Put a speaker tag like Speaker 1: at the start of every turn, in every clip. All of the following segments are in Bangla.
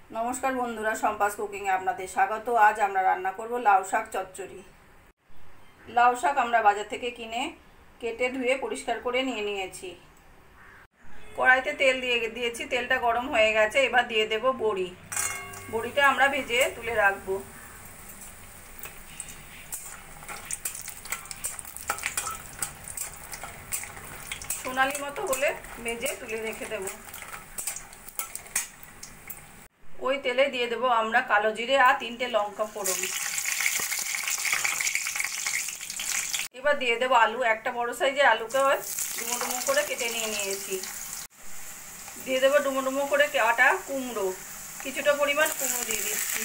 Speaker 1: नमस्कार बंधुरा सम्पास कुकिंगे आपनादेर स्वागत। आज आमरा रान्ना करब लाउ शाक चच्चड़ी। लाउ शाक आमरा बाजार थेके किने केटे धुए परिष्कार करे निये नियेछि। कड़ाइते तेल दिए दिएछि, तेलटा गरम हये गेछे। एबार दिए देब बड़ी। बड़िटा आमरा भेजे तुले राखबो। सोनाली मतो होले भेजे तुले रेखे देब। ওই তেলে দিয়ে দেব আমরা কালো জিরে আর 3টে লঙ্কা ফোড়ন। এবার দিয়ে দেব আলু। একটা বড় সাইজের আলুকে ডুমো ডুমো করে কেটে নিয়েছি। দিয়ে দেব ডুমো ডুমো করে কাটা কুমড়ো, কিছুটা পরিমাণ কুমড়ো দিয়ে দিচ্ছি।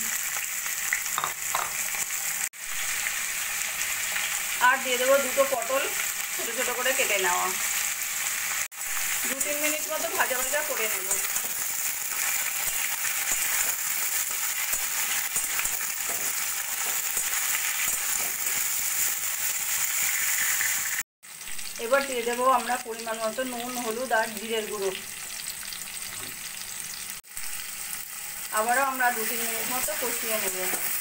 Speaker 1: আর দিয়ে দেব দুটো পটল ছোট ছোট করে কেটে নেওয়া। 2-3 মিনিট মতো ভাজা ভাজা করে নেব। এবার দিয়ে দেবো আমরা পরিমাণ মতো নুন, হলুদ আর জিরের গুঁড়ো। আবারও আমরা 2-3 মিনিট মতো কষিয়ে নেব।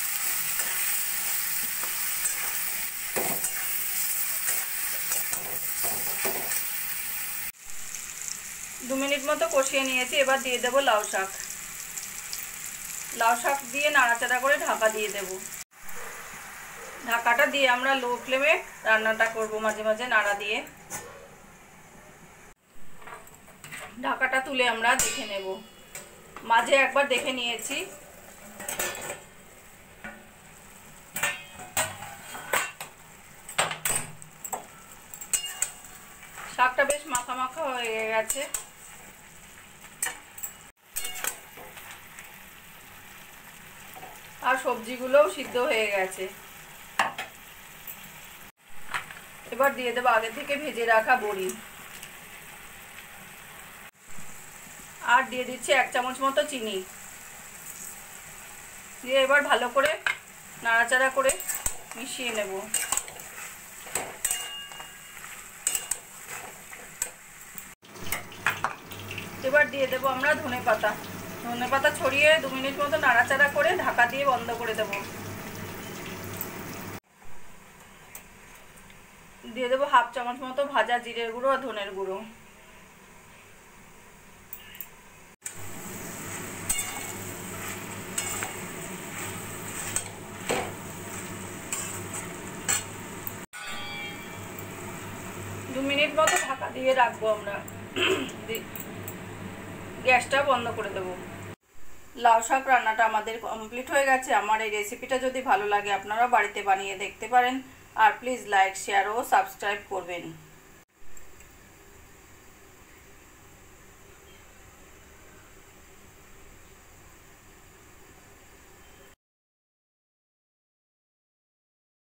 Speaker 1: 2 মিনিট মতো কষিয়ে নিয়েছি। এবার দিয়ে দেবো লাউ শাক। লাউ শাক দিয়ে নাড়াচাড়া করে ঢাকা দিয়ে দেব। ঢাকাটা দিয়ে আমরা লো ফ্লেমে রান্নাটা করব, মাঝে মাঝে নাড়া দিয়ে। ঢাকাটা তুলে আমরা দেখে নেব। মাঝে একবার দেখে নিয়েছি। শাকটা বেশ মাখা মাখা হয়ে গেছে। আর সবজিগুলোও সিদ্ধ হয়ে গেছে। এবার দিয়ে দেবো আগে থেকে ভেজে রাখা বড়ি। আর দিয়ে দিচ্ছি 1 চামচ মতো চিনি দিয়ে এবার ভালো করে নাড়াচাড়া করে মিশিয়ে নেব। এবার দিয়ে দেবো আমরা ধনেপাতা। ধনেপাতা ছড়িয়ে 2 মিনিট মতো নাড়াচাড়া করে ঢাকা দিয়ে বন্ধ করে দেব। দিয়ে দেবো 1/2 চামচ মতো ভাজা জিরের গুঁড়ো আর ধনের গুঁড়ো। দু মিনিট মতো ঢাকা দিয়ে রাখবো আমরা। গ্যাসটা বন্ধ করে দেব। লাউ শাক রান্নাটা আমাদের কমপ্লিট হয়ে গেছে। আমার এই রেসিপিটা যদি ভালো লাগে আপনারা বাড়িতে বানিয়ে দেখতে পারেন। আর প্লিজ লাইক, শেয়ার ও সাবস্ক্রাইব করবেন।